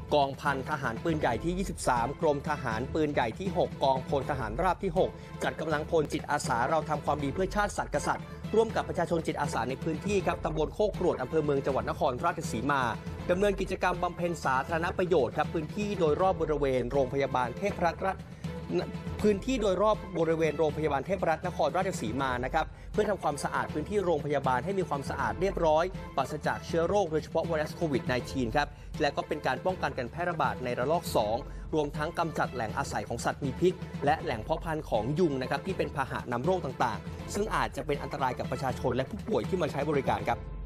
กองพันทหารปืนใหญ่ที่ 23 กรมทหารปืนใหญ่ที่ 6 กองพลทหารราบที่ 6 จัดกำลังพลจิตอาสาเราทำความดีเพื่อชาติศาสตร์กษัตริย์ร่วมกับประชาชนจิตอาสาในพื้นที่ครับตำบลโคกกรวดอำเภอเมืองจังหวัดนครราชสีมาดำเนินกิจกรรมบำเพ็ญสาธารณประโยชน์ครับพื้นที่โดยรอบบริเวณโรงพยาบาลเทพรัตน์พื้นที่โดยรอบบริเวณโรงพยาบาลเทพรัตน์นครราชสีมานะครับเพื่อทำความสะอาดพื้นที่โรงพยาบาลให้มีความสะอาดเรียบร้อยปราศจากเชื้อโรคโดยเฉพาะไวรัสโควิด -19 ครับและก็เป็นการป้องกันการแพร่ระบาดในระลอก 2 รวมทั้งกำจัดแหล่งอาศัยของสัตว์มีพิษและแหล่งเพาะพันธุ์ของยุงนะครับที่เป็นพาหะนำโรคต่างๆซึ่งอาจจะเป็นอันตรายกับประชาชนและผู้ป่วยที่มาใช้บริการครับ